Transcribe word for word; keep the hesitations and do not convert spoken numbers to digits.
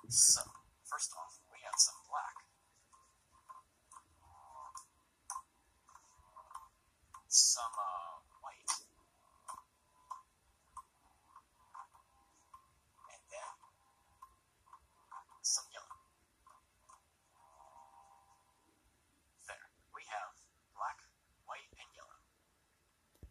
So, first off, we got some black. Some, uh,